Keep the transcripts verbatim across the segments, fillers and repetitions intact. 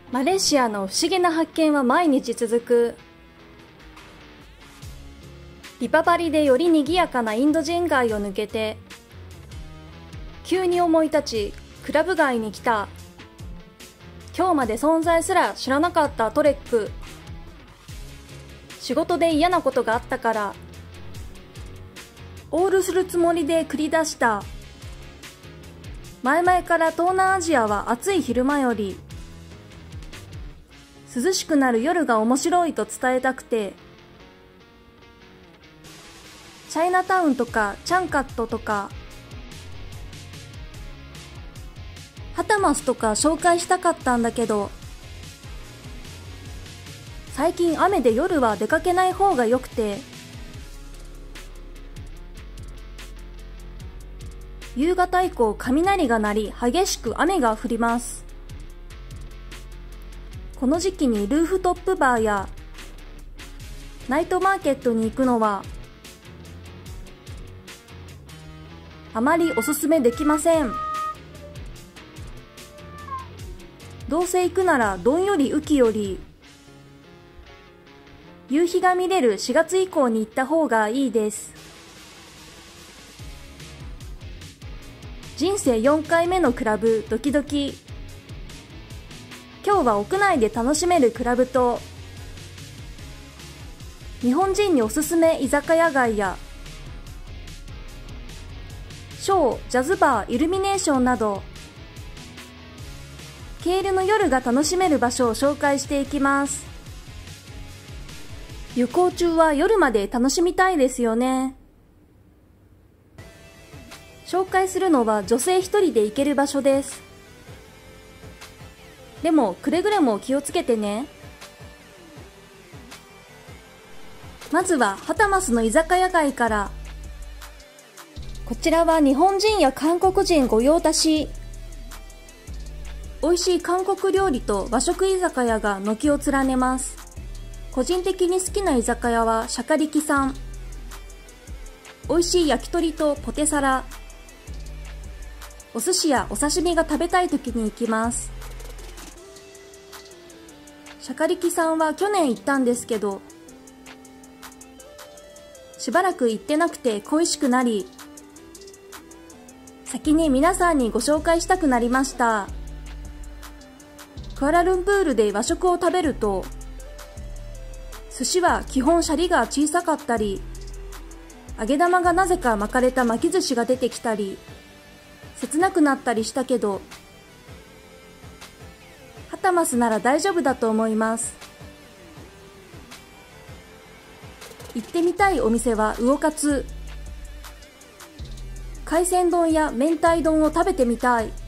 マレーシアの不思議な発見は毎日続く。リパバリでより賑やかなインド人街を抜けて、急に思い立ちクラブ街に来た。今日まで存在すら知らなかったトレック。仕事で嫌なことがあったからオールするつもりで繰り出した。前々から東南アジアは暑い昼間より涼しくなる夜が面白いと伝えたくて、チャイナタウンとかチャンカットとかハタマスとか紹介したかったんだけど、最近雨で夜は出かけない方がよくて、夕方以降雷が鳴り激しく雨が降ります。この時期にルーフトップバーやナイトマーケットに行くのはあまりおすすめできません。どうせ行くならどんより雨季より夕日が見れるしがつ以降に行った方がいいです。人生よんかいめのクラブドキドキ。今日は屋内で楽しめるクラブと日本人におすすめ居酒屋街やショー、ジャズバー、イルミネーションなどケールの夜が楽しめる場所を紹介していきます。旅行中は夜まで楽しみたいですよね。紹介するのは女性一人で行ける場所です。でもくれぐれも気をつけてね。まずはハタマスの居酒屋街から。こちらは日本人や韓国人御用達。美味しい韓国料理と和食居酒屋が軒を連ねます。個人的に好きな居酒屋はシャカリキさん。美味しい焼き鳥とポテサラ、お寿司やお刺身が食べたい時に行きます。シャカリキさんは去年行ったんですけど、しばらく行ってなくて恋しくなり、先に皆さんにご紹介したくなりました。クアラルンプールで和食を食べると、寿司は基本シャリが小さかったり、揚げ玉がなぜか巻かれた巻き寿司が出てきたり、切なくなったりしたけど、ハタマスなら大丈夫だと思います。行ってみたいお店は魚カツ。海鮮丼や明太丼を食べてみたい。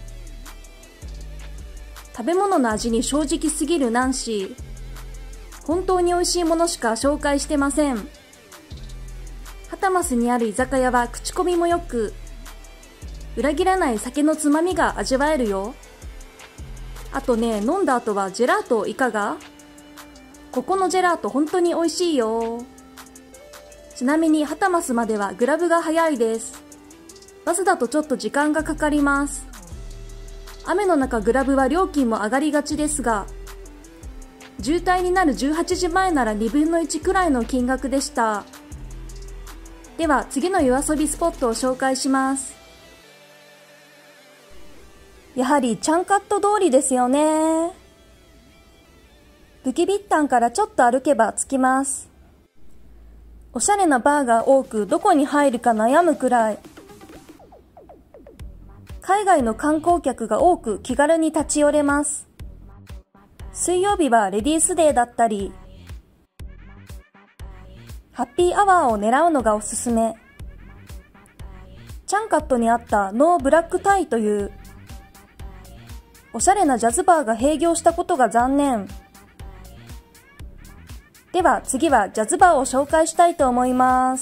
食べ物の味に正直すぎるナンシー。本当に美味しいものしか紹介してません。ハタマスにある居酒屋は口コミもよく、裏切らない酒のつまみが味わえるよ。あとね、飲んだ後はジェラートいかが？ここのジェラート本当に美味しいよ。ちなみにハタマスまではグラブが早いです。バスだとちょっと時間がかかります。雨の中グラブは料金も上がりがちですが、渋滞になるじゅうはちじまえならにぶんのいちくらいの金額でした。では次の夜遊びスポットを紹介します。やはりチャンカット通りですよね。ブキビッタンからちょっと歩けば着きます。おしゃれなバーが多くどこに入るか悩むくらい。海外の観光客が多く気軽に立ち寄れます。水曜日はレディースデーだったり、ハッピーアワーを狙うのがおすすめ。チャンカットにあったノーブラックタイというおしゃれなジャズバーが閉業したことが残念。では次はジャズバーを紹介したいと思います。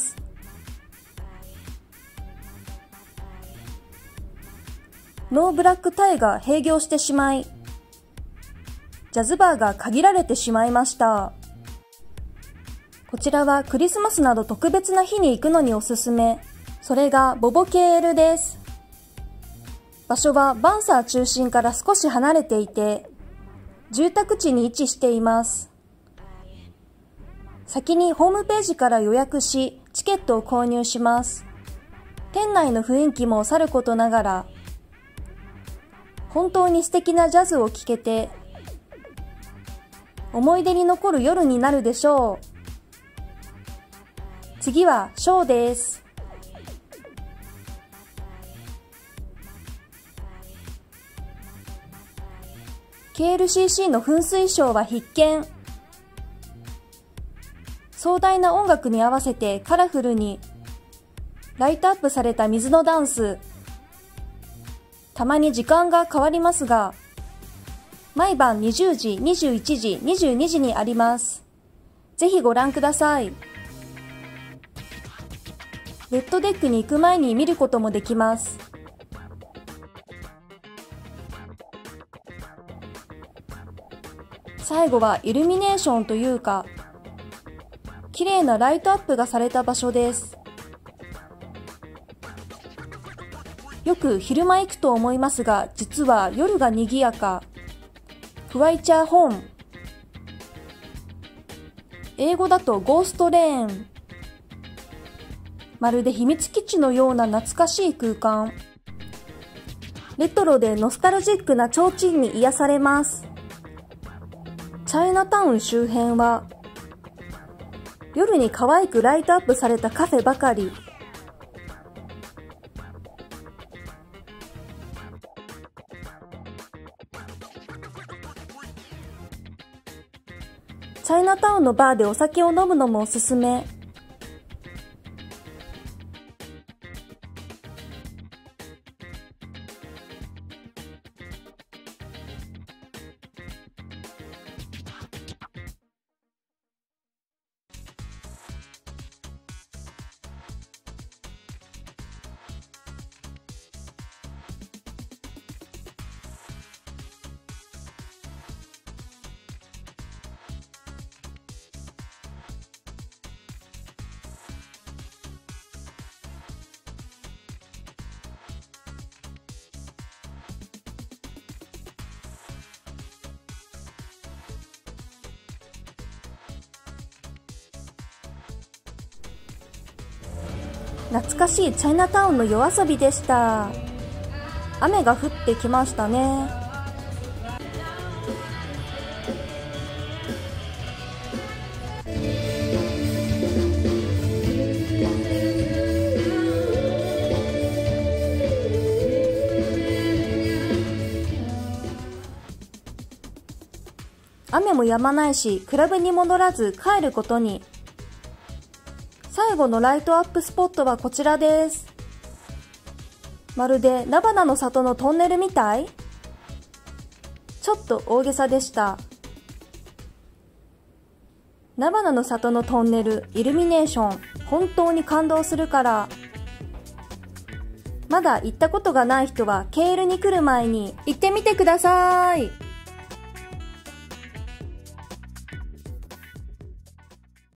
ノーブラックタイが閉業してしまい、ジャズバーが限られてしまいました。こちらはクリスマスなど特別な日に行くのにおすすめ。それがボボケールです。場所はバンサー中心から少し離れていて、 住宅地に位置しています。先にホームページから予約し、チケットを購入します。店内の雰囲気もさることながら、本当に素敵なジャズを聴けて、思い出に残る夜になるでしょう。次はショーです。ケーエルシーシー の噴水ショーは必見。壮大な音楽に合わせてカラフルにライトアップされた水のダンス。たまに時間が変わりますが、毎晩にじゅうじ、にじゅういちじ、にじゅうにじにあります。ぜひご覧ください。レッドデックに行く前に見ることもできます。最後はイルミネーションというか、綺麗なライトアップがされた場所です。よく昼間行くと思いますが、実は夜が賑やか。クワイチャーホーン。英語だとゴーストレーン。まるで秘密基地のような懐かしい空間。レトロでノスタルジックな提灯に癒されます。チャイナタウン周辺は、夜に可愛くライトアップされたカフェばかり。チャイナタウンのバーでお酒を飲むのもおすすめ。懐かしいチャイナタウンの夜遊びでした。雨が降ってきましたね。雨も止まないし、クラブに戻らず帰ることに。最後のライトアップスポットはこちらです。まるで菜花の里のトンネルみたい？ちょっと大げさでした。菜花の里のトンネル、イルミネーション、本当に感動するから、まだ行ったことがない人はケーエルに来る前に行ってみてください。